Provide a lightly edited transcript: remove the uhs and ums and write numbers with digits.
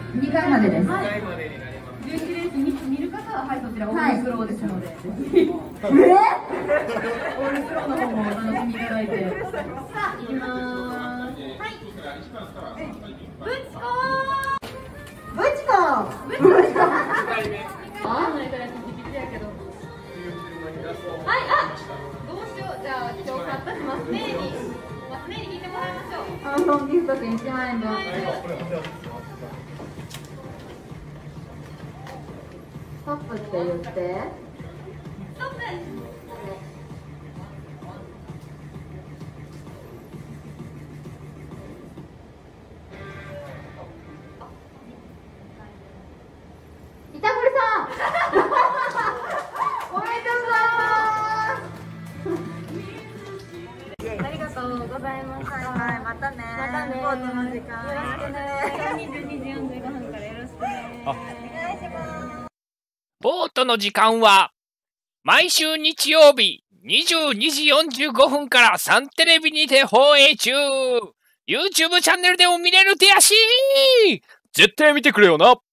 2回までです。 はい。11レース見る方は、はい、そちらオールスローですので、オールスローの方もお楽しみいただいて。さあ、行きまーす。はい。ブチコー。 ブチコはい、あ、どうしよう。じゃあ、今日買ったマスネーに聞いてもらいましょう。 アマゾンギフト券1万円分。ストップって言って。 ストップ。 板堀さんおめでとうございます。 ありがとうございました。 はい、またね。 またね。 ボートの時間。 よろしくね。22時45分からよろしくね。 お願いします。 ボートの時間は毎週日曜日22時45分からサンテレビにて放映中。YouTube チャンネルでも見れる手足。絶対見てくれよな。